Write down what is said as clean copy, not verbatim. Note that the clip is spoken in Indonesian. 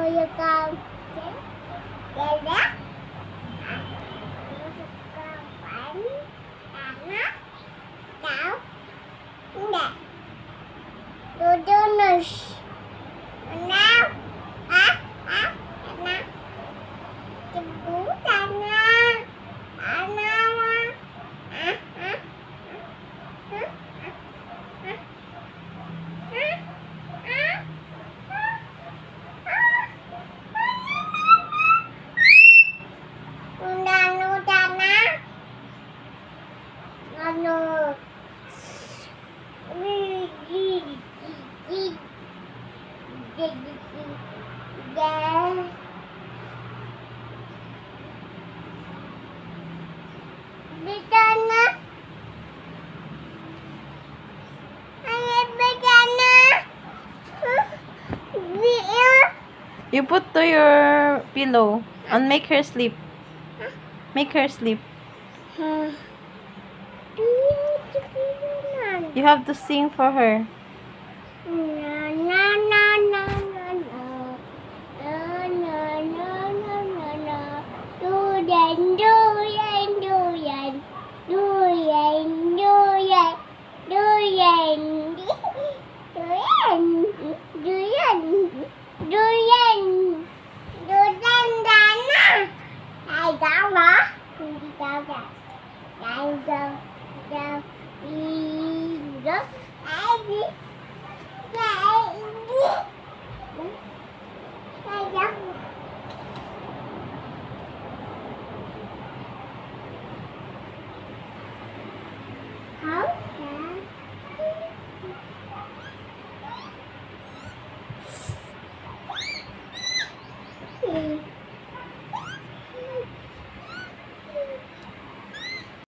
you con đây đó con nó cào nè Donus nào nào jemputan You put to your pillow and make her sleep. Make her sleep. You have to sing for her. Đây đâu?